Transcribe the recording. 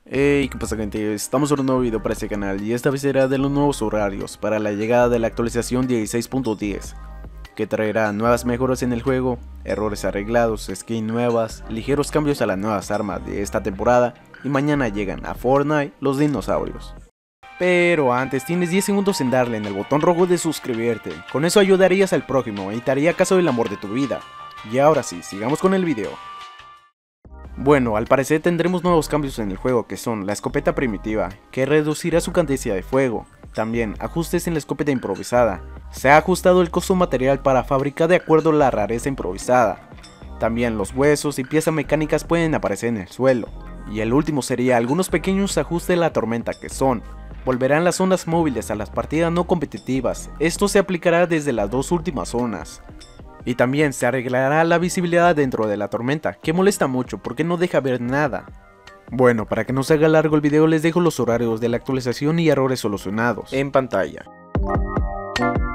Hey, ¿qué pasa, gente? Estamos en un nuevo video para este canal y esta vez será de los nuevos horarios para la llegada de la actualización 16.10, que traerá nuevas mejoras en el juego, errores arreglados, skins nuevas, ligeros cambios a las nuevas armas de esta temporada y mañana llegan a Fortnite los dinosaurios. Pero antes tienes 10 segundos en darle en el botón rojo de suscribirte, con eso ayudarías al prójimo y te haría caso del amor de tu vida. Y ahora sí, sigamos con el video. Bueno, al parecer tendremos nuevos cambios en el juego, que son la escopeta primitiva, que reducirá su cadencia de fuego. También ajustes en la escopeta improvisada. Se ha ajustado el costo material para fabricar de acuerdo a la rareza improvisada. También los huesos y piezas mecánicas pueden aparecer en el suelo. Y el último sería algunos pequeños ajustes de la tormenta, que son: volverán las zonas móviles a las partidas no competitivas. Esto se aplicará desde las dos últimas zonas. Y también se arreglará la visibilidad dentro de la tormenta, que molesta mucho porque no deja ver nada. Bueno, para que no se haga largo el video les dejo los horarios de la actualización y errores solucionados en pantalla.